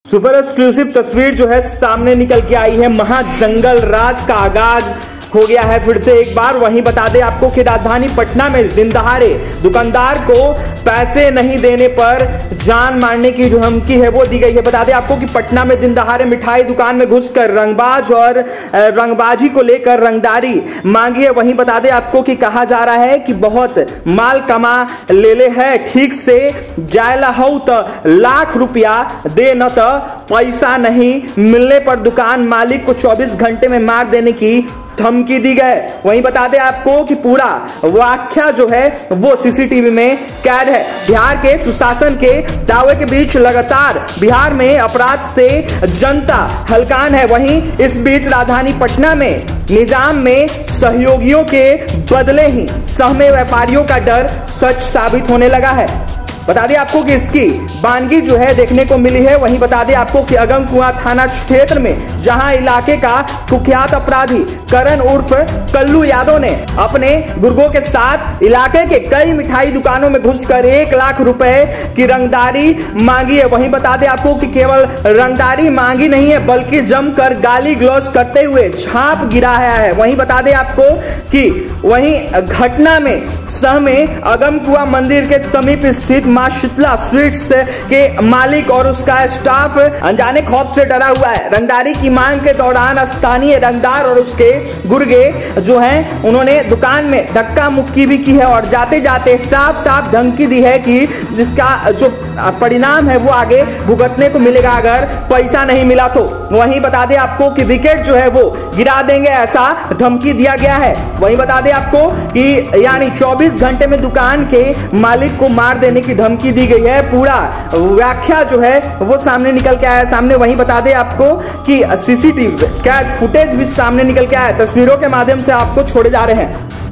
Super exclusive तस्वीर जो है सामने निकल के आई है। महाजंगल राज का आगाज हो गया है फिर से एक बार। वहीं बता दें आपको कि राजधानी पटना में दिन दहाड़े दुकानदार को पैसे नहीं देने पर जान मारने की जो धमकी है वो दी गई है। बता दें आपको कि पटना में दिन दहाड़े मिठाई दुकान में घुसकर रंगबाज और रंगबाजी को लेकर रंगदारी मांगी है। वहीं बता दें आपको कि कहा जा रहा है कि बहुत माल कमा ले है, ठीक से जायला हो तो लाख रुपया दे न तो पैसा नहीं मिलने पर दुकान मालिक को 24 घंटे में मार देने की धमकी दी गई। वहीं बता दें आपको कि पूरा वाकया जो है वो सीसीटीवी में कैद है। बिहार के सुशासन के दावे के बीच लगातार बिहार में अपराध से जनता हलकान है। वहीं इस बीच राजधानी पटना में निजाम में सहयोगियों के बदले ही सहमे व्यापारियों का डर सच साबित होने लगा है। बता दें आपको कि इसकी बानगी जो है देखने को मिली है। वहीं बता दें आपको कि अगमकुआं थाना क्षेत्र में जहां इलाके का कुख्यात अपराधी करण उर्फ कल्लू यादव ने अपने गुर्गों के साथ इलाके के कई मिठाई दुकानों में घुसकर 1 लाख रुपए की रंगदारी मांगी है। वहीं बता दें आपको कि केवल रंगदारी मांगी नहीं है बल्कि जमकर गाली गलौज करते हुए छाप गिराया है। वहीं बता दें आपको कि वहीं घटना में सहमे अगमकुआं मंदिर के समीप स्थित मां शीतला स्वीट्स के मालिक और उसका स्टाफ अनजाने खौफ से डरा हुआ है। रंगदारी की मांग के दौरान स्थानीय रंगदार और उसके गुर्गे जो हैं उन्होंने दुकान में धक्का मुक्की भी की है और जाते जाते साफ साफ धमकी दी है कि जिसका जो परिणाम है वो आगे भुगतने को मिलेगा अगर पैसा नहीं मिला तो। वहीं बता दें आपको कि विकेट जो है वो गिरा देंगे ऐसा धमकी दिया गया है। वहीं बता दें आपको कि यानी 24 घंटे में दुकान के मालिक को मार देने की धमकी दी गई है। पूरा व्याख्या जो है वो सामने निकल के आया सामने। वहीं बता दें आपको कि सीसीटीवी कैद फुटेज भी सामने निकल के आया, तस्वीरों के माध्यम से आपको छोड़े जा रहे हैं।